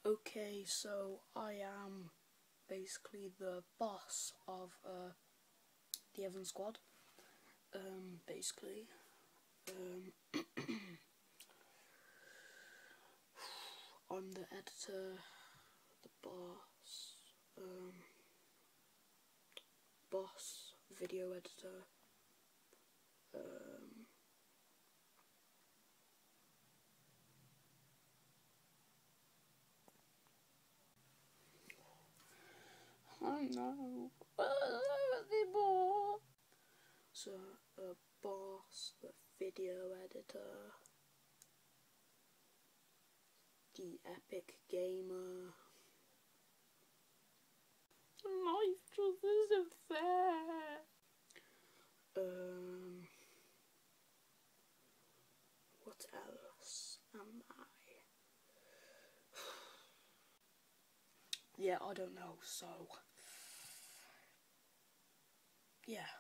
Okay, so I am basically the boss of the Evan Squad. Basically, I'm the editor, the boss video editor. I know. So, boss, the video editor, the epic gamer. Life just isn't fair. What else am I? Yeah, I don't know, so yeah.